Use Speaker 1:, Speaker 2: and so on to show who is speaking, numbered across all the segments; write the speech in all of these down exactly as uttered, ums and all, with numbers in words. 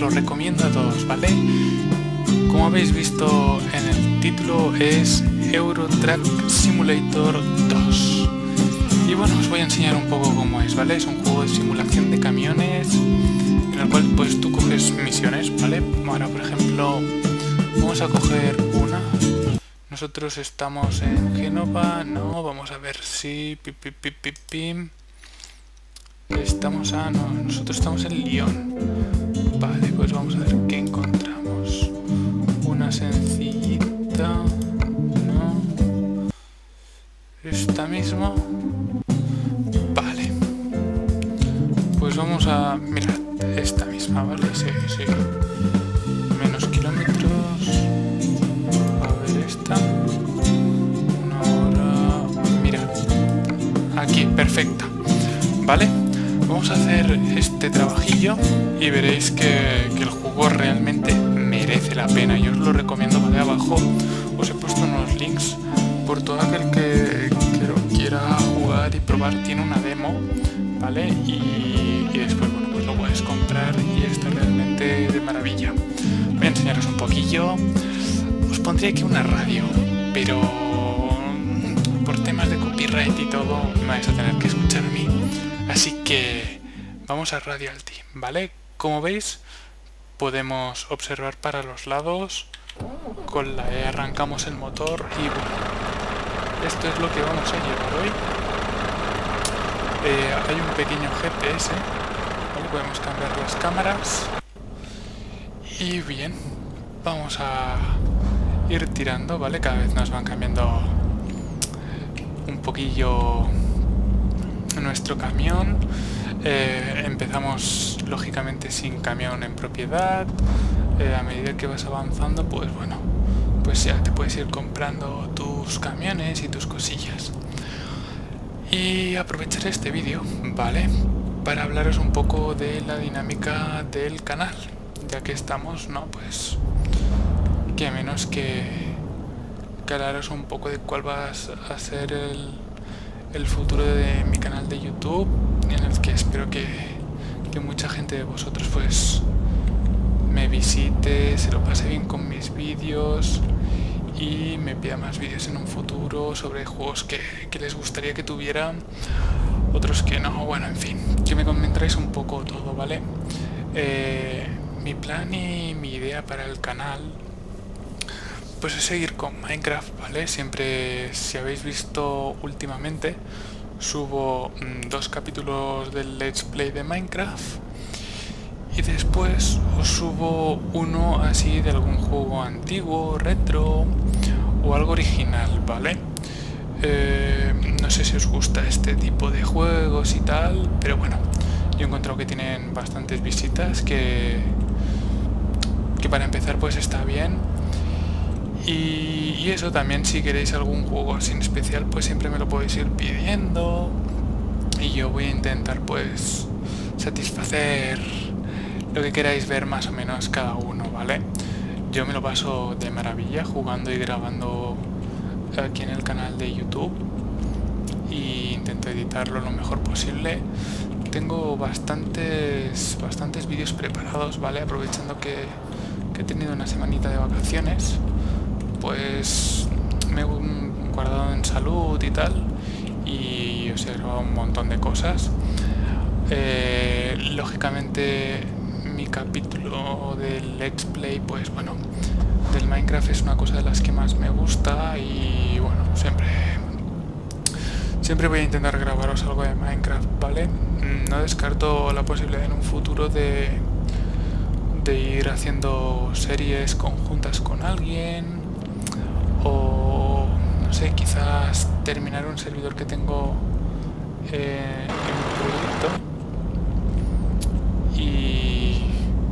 Speaker 1: lo recomiendo a todos, ¿vale? Como habéis visto en el título, es Euro Truck Simulator dos. Y bueno, os voy a enseñar un poco cómo es, ¿vale? Es un juego de simulación de camiones en el cual pues tú coges misiones, ¿vale? Ahora, por ejemplo, vamos a coger una. Nosotros estamos en Génova, no, vamos a ver si... Pi, pi, pi, pi, pi. Estamos a... no, nosotros estamos en Lyon. Vale, pues vamos a ver qué encontramos. Una sencillita... no. Esta misma... vale. Pues vamos a... mirad, esta misma, ¿vale? Sí, sí. Menos kilómetros... esta una hora, mira, aquí, perfecta, vale. Vamos a hacer este trabajillo y veréis que, que el juego realmente merece la pena. Yo os lo recomiendo, vale. Abajo os he puesto unos links por todo aquel que, que lo quiera jugar y probar. Tiene una demo, vale, y, y después, bueno, pues lo puedes comprar y está realmente de maravilla. Voy a enseñaros un poquillo. Os pondría aquí una radio, pero por temas de copyright y todo me vais a tener que escuchar a mí. Así que vamos a Radialty, ¿vale? Como veis, podemos observar para los lados. Con la E arrancamos el motor y bueno, esto es lo que vamos a llevar hoy. Eh, hay un pequeño G P S, ¿vale? Podemos cambiar las cámaras. Y bien, vamos a ir tirando, ¿vale? Cada vez nos van cambiando un poquillo nuestro camión. Eh, empezamos lógicamente sin camión en propiedad. Eh, a medida que vas avanzando, pues bueno, pues ya te puedes ir comprando tus camiones y tus cosillas. Y aprovechar este vídeo, ¿vale? Para hablaros un poco de la dinámica del canal, ya que estamos, ¿no? Pues que menos que, que hablaros un poco de cuál va a ser el, el futuro de mi canal de YouTube, en el que espero que, que mucha gente de vosotros pues me visite, se lo pase bien con mis vídeos y me pida más vídeos en un futuro sobre juegos que, que les gustaría que tuviera, otros que no, bueno, en fin, que me comentáis un poco todo, ¿vale? Eh, mi plan y mi idea para el canal pues es seguir con Minecraft, ¿vale? Siempre, si habéis visto últimamente, subo mmm, dos capítulos del Let's Play de Minecraft y después os subo uno así de algún juego antiguo, retro o algo original, ¿vale? Eh, no sé si os gusta este tipo de juegos y tal, pero bueno, yo he encontrado que tienen bastantes visitas, que, que para empezar pues está bien. Y, y eso también, si queréis algún juego así en especial, pues siempre me lo podéis ir pidiendo y yo voy a intentar pues satisfacer lo que queráis ver más o menos cada uno, ¿vale? Yo me lo paso de maravilla jugando y grabando aquí en el canal de YouTube y intento editarlo lo mejor posible. Tengo bastantes bastantes vídeos preparados, ¿vale? Aprovechando que, que he tenido una semanita de vacaciones, pues me he guardado en salud y tal y os he grabado un montón de cosas. Eh, lógicamente mi capítulo del Let's Play, pues bueno, del Minecraft es una cosa de las que más me gusta y bueno, siempre siempre voy a intentar grabaros algo de Minecraft, ¿vale? No descarto la posibilidad en un futuro de de ir haciendo series conjuntas con alguien, o no sé, quizás terminar un servidor que tengo eh, en un proyecto y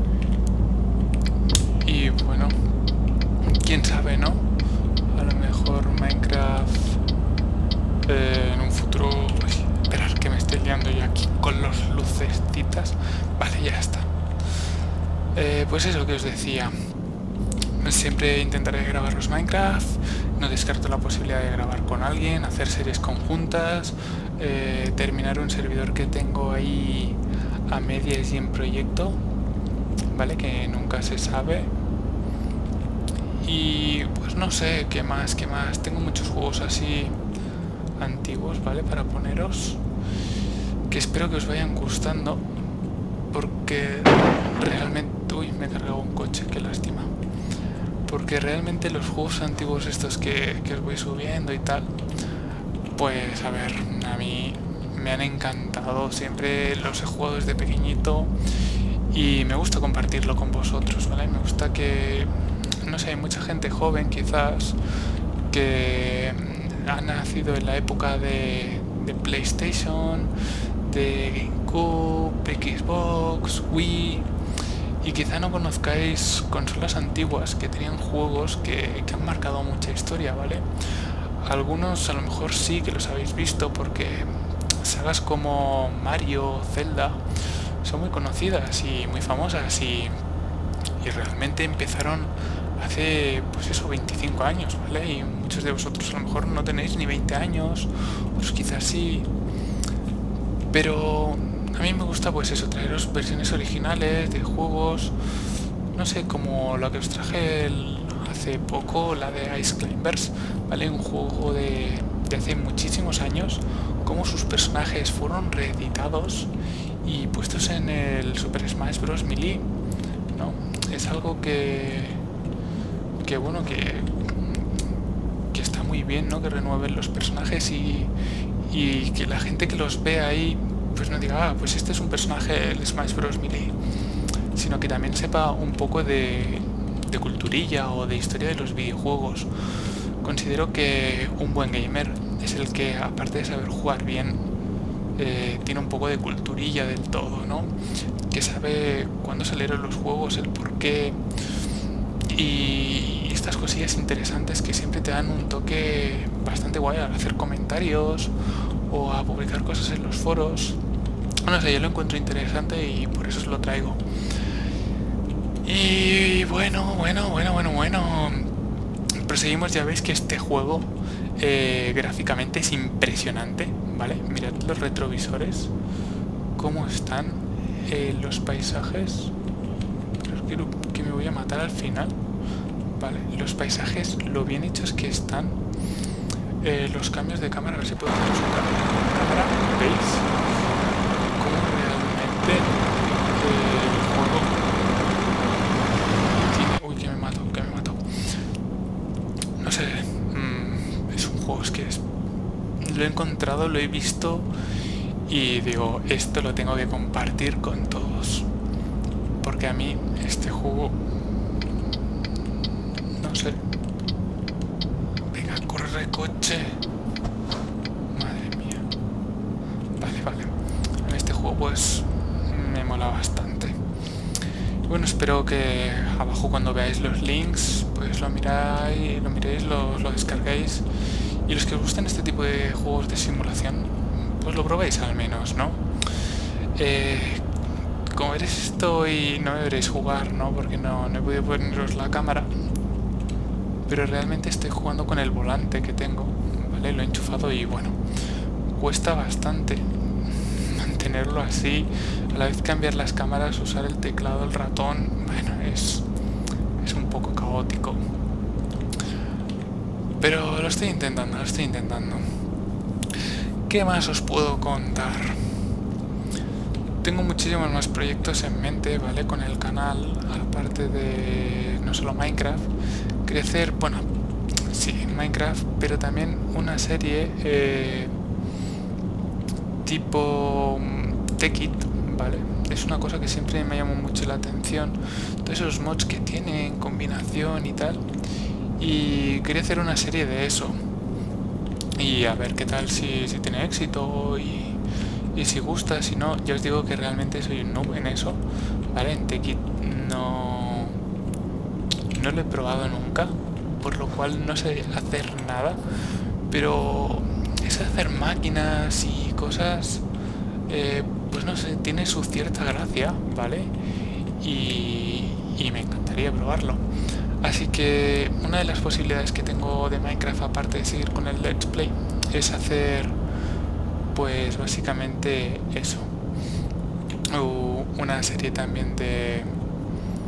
Speaker 1: y bueno, quién sabe, ¿no? A lo mejor Minecraft eh, en un futuro... Uy, esperar que me estoy liando yo aquí con los lucecitas. Vale, ya está. Eh, pues eso que os decía, siempre intentaré grabar los Minecraft, no descarto la posibilidad de grabar con alguien, hacer series conjuntas, eh, terminar un servidor que tengo ahí a medias y en proyecto, ¿vale? Que nunca se sabe. Y pues no sé, qué más, qué más. Tengo muchos juegos así antiguos, ¿vale? Para poneros, que espero que os vayan gustando, porque realmente... Uy, me he cargado un coche, qué lástima. Porque realmente los juegos antiguos estos que, que os voy subiendo y tal, pues a ver, a mí me han encantado, siempre los he jugado desde pequeñito y me gusta compartirlo con vosotros, ¿vale? Me gusta que, no sé, hay mucha gente joven quizás que ha nacido en la época de, de PlayStation, de GameCube, Xbox, Wii, y quizá no conozcáis consolas antiguas que tenían juegos que, que han marcado mucha historia, ¿vale? Algunos a lo mejor sí que los habéis visto porque sagas como Mario, Zelda son muy conocidas y muy famosas y, y realmente empezaron hace, pues eso, veinticinco años, ¿vale? Y muchos de vosotros a lo mejor no tenéis ni veinte años, pues quizás sí, pero a mí me gusta pues eso, traeros versiones originales de juegos, no sé, como la que os traje el, hace poco, la de Ice Climbers, ¿vale? Un juego de, de hace muchísimos años, como sus personajes fueron reeditados y puestos en el Super Smash Bros. Melee, ¿no? Es algo que, que bueno, que, que está muy bien, ¿no? Que renueven los personajes y, y que la gente que los ve ahí pues no diga, ah, pues este es un personaje del Smash Bros. Melee, sino que también sepa un poco de, de culturilla o de historia de los videojuegos. Considero que un buen gamer es el que, aparte de saber jugar bien, eh, tiene un poco de culturilla del todo, ¿no? Que sabe cuándo salieron los juegos, el porqué y estas cosillas interesantes que siempre te dan un toque bastante guay al hacer comentarios o a publicar cosas en los foros. No sé, yo lo encuentro interesante y por eso os lo traigo. Y bueno, bueno, bueno, bueno, bueno. Proseguimos, ya veis que este juego eh, gráficamente es impresionante, ¿vale? Mirad los retrovisores, cómo están eh, los paisajes. Pero quiero que me voy a matar al final, ¿vale? Los paisajes, lo bien hechos que están. Eh, los cambios de cámara, a ver si puedo hacer un cambio de cámara, ¿veis? Cómo realmente eh, el juego tiene... Uy, que me mato, que me mato. No sé, mmm, es un juego, es que es... lo he encontrado, lo he visto y digo, esto lo tengo que compartir con todos. Porque a mí este juego, no sé... Corre coche, madre mía. Vale, vale. En este juego pues me mola bastante. Bueno, espero que abajo cuando veáis los links pues lo miráis, lo miréis, lo, lo descarguéis y los que os gusten este tipo de juegos de simulación pues lo probéis al menos, ¿no? Eh, como veréis estoy, no me veréis jugar, ¿no? Porque no, no he podido poneros la cámara. Pero realmente estoy jugando con el volante que tengo, ¿vale? Lo he enchufado y bueno, cuesta bastante mantenerlo así, a la vez cambiar las cámaras, usar el teclado, el ratón, bueno, es, es un poco caótico. Pero lo estoy intentando, lo estoy intentando. ¿Qué más os puedo contar? Tengo muchísimos más proyectos en mente, ¿vale? Con el canal, aparte de no solo Minecraft. Crecer, bueno, sí, Minecraft, pero también una serie eh, tipo Tekkit, ¿vale? Es una cosa que siempre me llamó mucho la atención, todos esos mods que tienen, combinación y tal, y quería hacer una serie de eso, y a ver qué tal, si, si tiene éxito, y, y si gusta, si no, ya os digo que realmente soy un noob en eso, ¿vale? En Tekkit no... no lo he probado nunca, por lo cual no sé hacer nada, pero es hacer máquinas y cosas, eh, pues no sé, tiene su cierta gracia, ¿vale? Y, y me encantaría probarlo. Así que una de las posibilidades que tengo de Minecraft, aparte de seguir con el Let's Play, es hacer, pues básicamente eso, o una serie también de...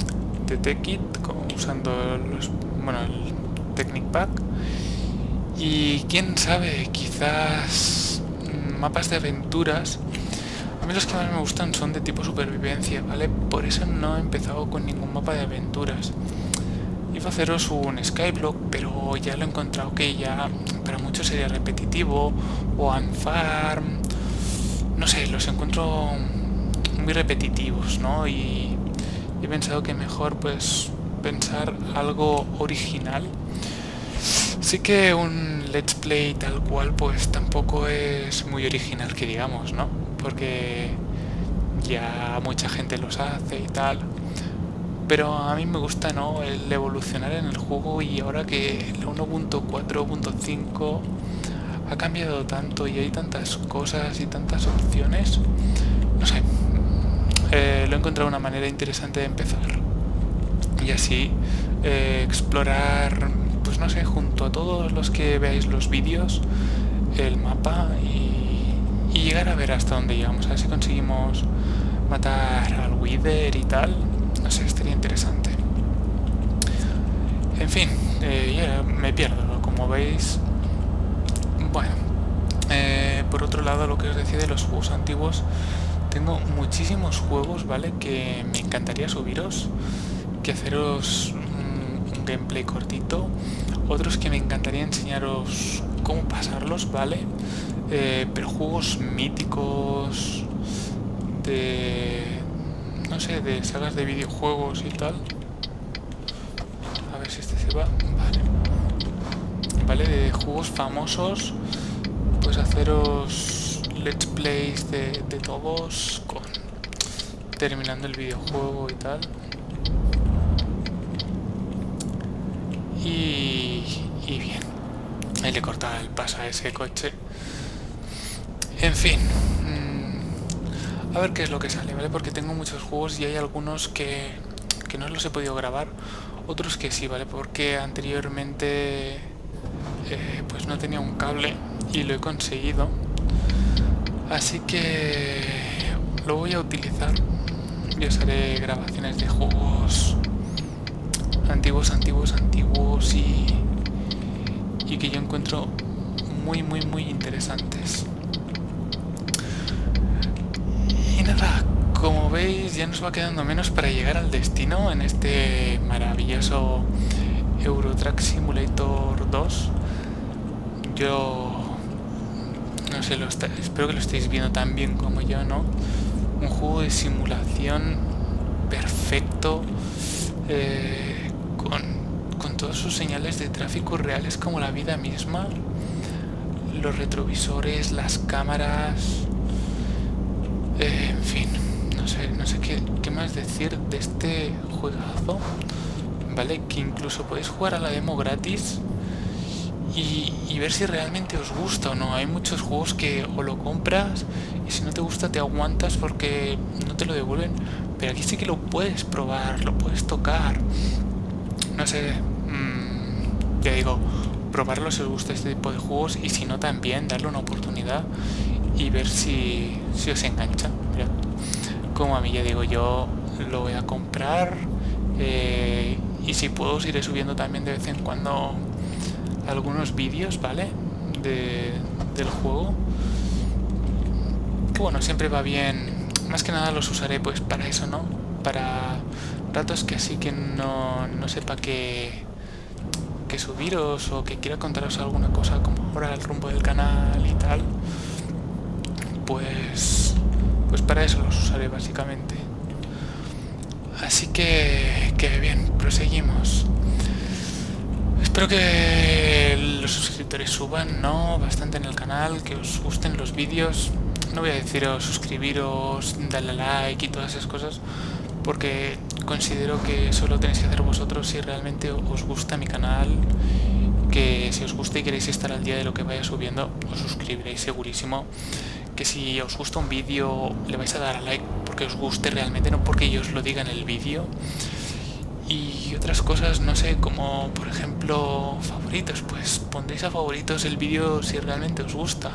Speaker 1: T T Kit, usando los, bueno, el Technic Pack. Y quién sabe, quizás mapas de aventuras. A mí los que más me gustan son de tipo supervivencia, ¿vale? Por eso no he empezado con ningún mapa de aventuras. Iba a haceros un Skyblock, pero ya lo he encontrado que ya para muchos sería repetitivo, o Unfarm, no sé, los encuentro muy repetitivos, ¿no? Y he pensado que mejor pues pensar algo original. Sí que un Let's Play tal cual pues tampoco es muy original que digamos, ¿no? Porque ya mucha gente los hace y tal. Pero a mí me gusta, ¿no?, el evolucionar en el juego, y ahora que la uno punto cuatro punto cinco ha cambiado tanto y hay tantas cosas y tantas opciones, no sé, eh, lo he encontrado una manera interesante de empezar. Y así eh, explorar, pues no sé, junto a todos los que veáis los vídeos, el mapa y, y llegar a ver hasta dónde llegamos, a ver si conseguimos matar al Wither y tal. No sé, estaría interesante. En fin, eh, ya me pierdo, como veis. Bueno, eh, por otro lado, lo que os decía de los juegos antiguos, tengo muchísimos juegos, ¿vale?, que me encantaría subiros, que haceros un, un gameplay cortito, otros que me encantaría enseñaros cómo pasarlos, ¿vale? Eh, pero juegos míticos de, no sé, de sagas de videojuegos y tal. A ver si este se va. Vale. Vale, de juegos famosos, pues haceros let's plays de, de todos, con terminando el videojuego y tal. Y, y bien. Ahí le cortaba el paso a ese coche. En fin. A ver qué es lo que sale, ¿vale? Porque tengo muchos juegos y hay algunos que, que no los he podido grabar, otros que sí, ¿vale? Porque anteriormente eh, pues no tenía un cable y lo he conseguido. Así que lo voy a utilizar. Yo os haré grabaciones de juegos antiguos, antiguos, antiguos y, y que yo encuentro muy, muy, muy interesantes. Y nada, como veis ya nos va quedando menos para llegar al destino en este maravilloso Euro Truck Simulator dos. Yo no sé, lo está, espero que lo estéis viendo tan bien como yo, ¿no? Un juego de simulación perfecto, eh, con, con todas sus señales de tráfico reales como la vida misma, los retrovisores, las cámaras. Eh, en fin, no sé, no sé qué, qué más decir de este juegazo, ¿vale? Que incluso podéis jugar a la demo gratis y, y ver si realmente os gusta o no. Hay muchos juegos que o lo compras y si no te gusta te aguantas porque no te lo devuelven, pero aquí sí que lo puedes probar, lo puedes tocar. No sé, mmm, ya digo, probarlo si os gusta este tipo de juegos, y si no también darle una oportunidad y ver si, si os engancha. Mirad, como a mí, ya digo, yo lo voy a comprar, eh, y si puedo os iré subiendo también de vez en cuando algunos vídeos, ¿vale? De, del juego, que bueno, siempre va bien. Más que nada los usaré pues para eso, ¿no? Para ratos que así que no, no sepa qué, qué subiros, o que quiera contaros alguna cosa como ahora el rumbo del canal y tal. Pues, pues para eso los usaré básicamente. Así que, que bien, proseguimos. Espero que los suscriptores suban, ¿no?, bastante en el canal, que os gusten los vídeos. No voy a deciros suscribiros, darle like y todas esas cosas, porque considero que eso lo tenéis que hacer vosotros si realmente os gusta mi canal. Que si os gusta y queréis estar al día de lo que vaya subiendo, os suscribiréis segurísimo. Que si os gusta un vídeo le vais a dar a like porque os guste realmente, no porque yo os lo diga en el vídeo. Y otras cosas, no sé, como por ejemplo favoritos, pues pondréis a favoritos el vídeo si realmente os gusta.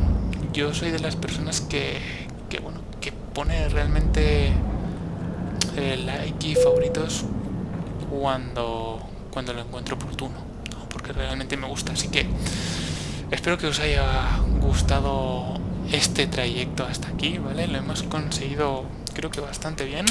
Speaker 1: Yo soy de las personas que, que bueno, que pone realmente el like y favoritos cuando, cuando lo encuentro oportuno, ¿no? Porque realmente me gusta, así que espero que os haya gustado este trayecto hasta aquí, ¿vale? Lo hemos conseguido, creo que bastante bien.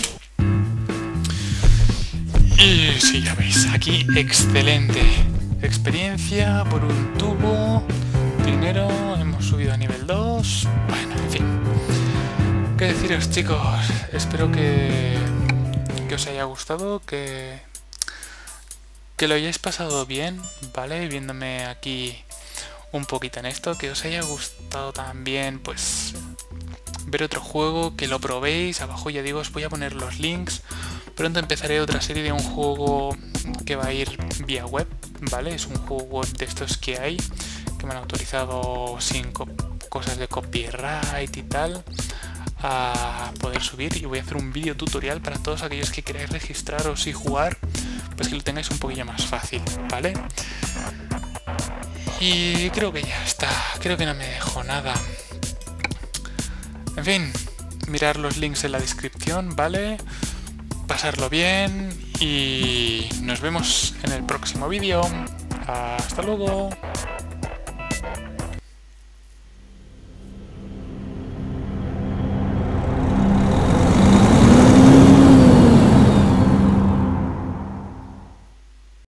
Speaker 1: Y sí, ya veis, aquí excelente experiencia por un tubo. Primero hemos subido a nivel dos. Bueno, en fin, qué deciros, chicos. Espero que, que os haya gustado, que, que lo hayáis pasado bien, ¿vale? Viéndome aquí un poquito en esto, que os haya gustado también, pues, ver otro juego, que lo probéis. Abajo, ya digo, os voy a poner los links. Pronto empezaré otra serie de un juego que va a ir vía web, ¿vale? Es un juego web de estos que hay, que me han autorizado sin co cosas de copyright y tal, a poder subir. Y voy a hacer un vídeo tutorial para todos aquellos que queráis registraros y jugar, pues que lo tengáis un poquillo más fácil, ¿vale? Y creo que ya está, creo que no me dejo nada. En fin, mirar los links en la descripción, ¿vale? Pasarlo bien y nos vemos en el próximo vídeo. Hasta luego.